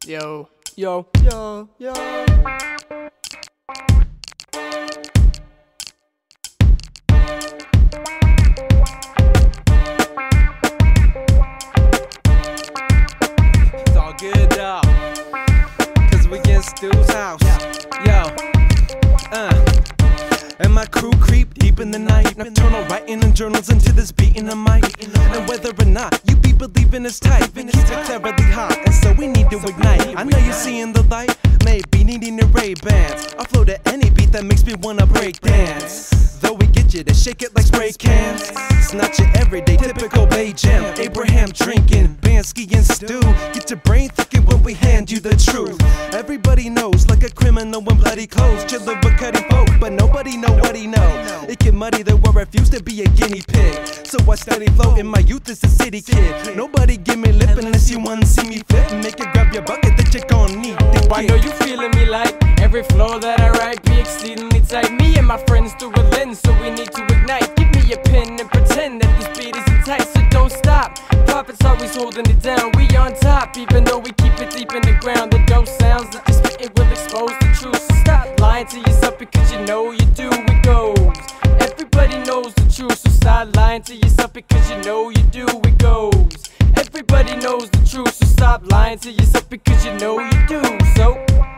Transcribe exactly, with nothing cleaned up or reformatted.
Yo, Yo, yo, yo. it's all good though, cause we in Stu's house. Yo, uh. And my crew creep deep in the night, nocturnal writing in journals into this beat in the mic. And whether or not you be believing it's tight, keep it cleverly hot, and so we need to ignite. I know you're seeing the light, maybe needing the Ray-Bans. I flow to any beat that makes me wanna break dance. Though we get you to shake it like spray cans, it's not your everyday typical Bay Jam. Abraham drinking, Bansky and Stu. Get your brain thinking when we hand you the truth. Everybody knows like a criminal in bloody clothes, chillin' with Cuddy folk, but nobody know what he know. It get muddy though I refuse to be a guinea pig, so I study flow in my youth as a city kid. Nobody give me lip unless you wanna see me flip and make it grab your bucket that you gon' need to I know you feeling me like every flow that I write be exceedingly tight. Me and my friends through a lens, so we need to ignite. Give me a pen and pretend that this beat isn't tight, so don't stop. Prophet's always holding it down, we on top, even though we keep it deep in the ground. The dope sounds that this spitting will expose the truth, so stop lying to yourself because you know you do. It goes, everybody knows the truth, so stop lying to yourself because you know you do. It goes, everybody knows the truth, so stop lying to yourself because you know you do. So